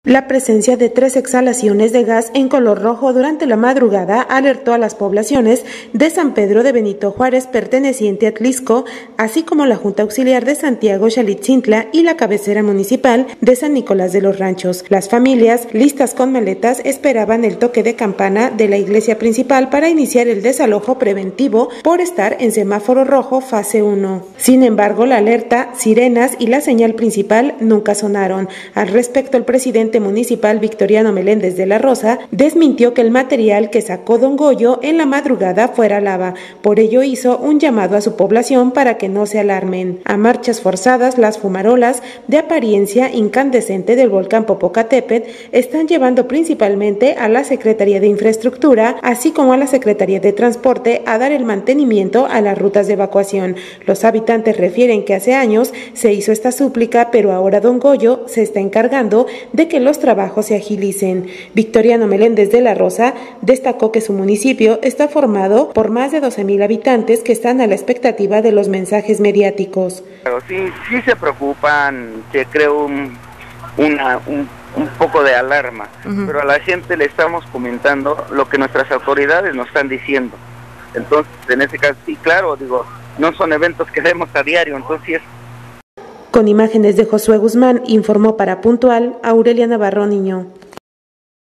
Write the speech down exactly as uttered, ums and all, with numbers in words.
La presencia de tres exhalaciones de gas en color rojo durante la madrugada alertó a las poblaciones de San Pedro de Benito Juárez, perteneciente a Atlixco, así como la Junta Auxiliar de Santiago Xalitzintla y la cabecera municipal de San Nicolás de los Ranchos. Las familias, listas con maletas, esperaban el toque de campana de la iglesia principal para iniciar el desalojo preventivo por estar en semáforo rojo fase uno. Sin embargo, la alerta, sirenas y la señal principal nunca sonaron. Al respecto, el presidente municipal Victoriano Meléndez de la Rosa desmintió que el material que sacó Don Goyo en la madrugada fuera lava. Por ello hizo un llamado a su población para que no se alarmen. A marchas forzadas, las fumarolas de apariencia incandescente del volcán Popocatépetl están llevando principalmente a la Secretaría de Infraestructura, así como a la Secretaría de Transporte, a dar el mantenimiento a las rutas de evacuación. Los habitantes refieren que hace años se hizo esta súplica, pero ahora Don Goyo se está encargando de que los trabajos se agilicen. Victoriano Meléndez de la Rosa destacó que su municipio está formado por más de doce mil habitantes que están a la expectativa de los mensajes mediáticos. Pero sí, sí se preocupan, se creó un, una, un, un poco de alarma, uh-huh. Pero a la gente le estamos comentando lo que nuestras autoridades nos están diciendo. Entonces, en ese caso, sí, claro, digo, no son eventos que vemos a diario, entonces sí es. Con imágenes de Josué Guzmán, informó para Puntual Aurelia Navarro Niño.